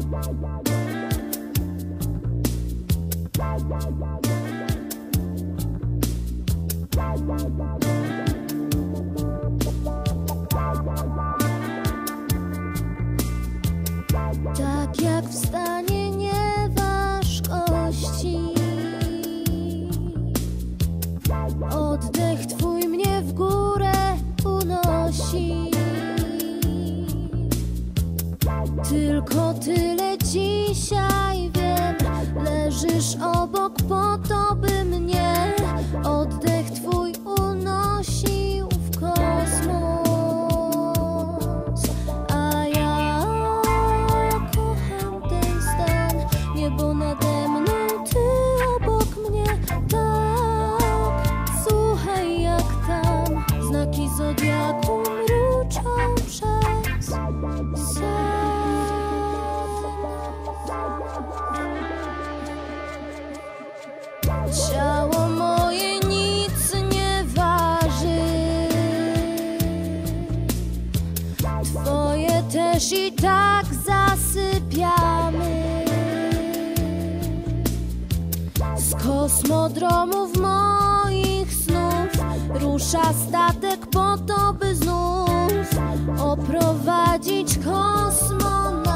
Tak jak w stanie nieważkości, oddech twój mnie w górę unosi. Tylko tyle dzisiaj wiem, leżysz obok po to, by mnie oddech twój unosił w kosmos. A ja kocham ten stan, niebo nade mną, ty obok mnie. Tak, słuchaj jak tam znaki zodiaku mruczą przez sen. Ciało moje nic nie waży, twoje też i tak zasypiamy. Z kosmodromów moich snów rusza statek po to, by znów oprowadzić kosmonautów.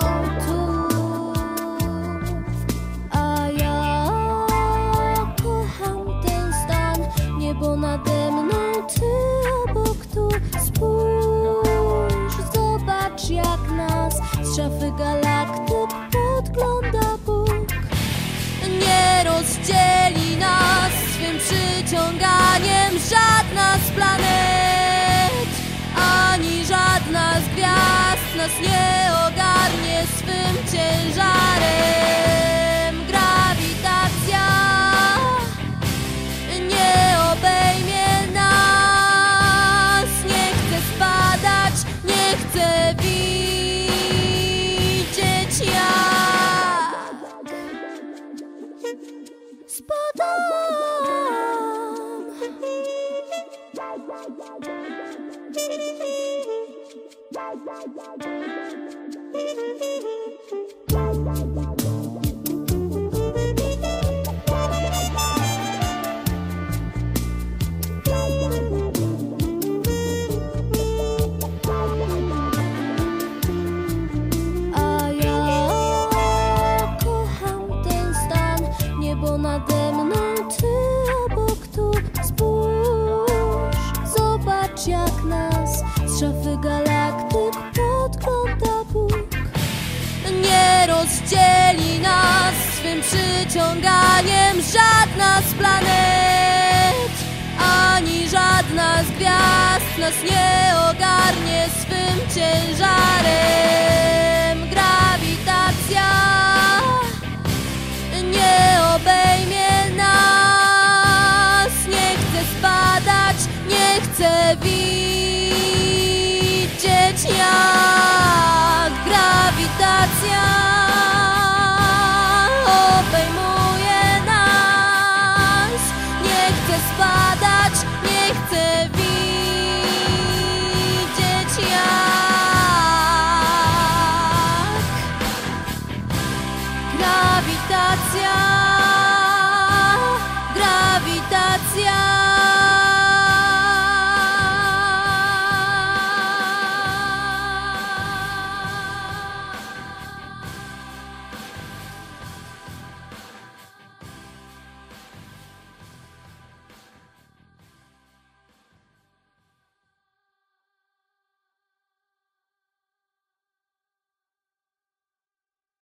A ja kocham ten stan, niebo nade mną, ty obok tu. Spójrz, zobacz jak nas z szafy galaktyk podgląda Bóg. Nie rozdzieli nas swym przyciąganiem żadna z planet, ani żadna z gwiazd nas nie ogarnie swym ciężarem. Grawitacja nie obejmie nas, nie chce spadać, nie chce widzieć jak spadam. A ja kocham ten stan, niebo nade mną, ty obok tu. Spójrz, zobacz jak nas z szafy galaktyk podgląda Bóg. Nie rozdzieli nas swym przyciąganiem żadna z planet, ani żadna z gwiazd nas nie ogarnie swym ciężarem. Grawitacja nie obejmie nas, nie chce spadać, nie chce widzieć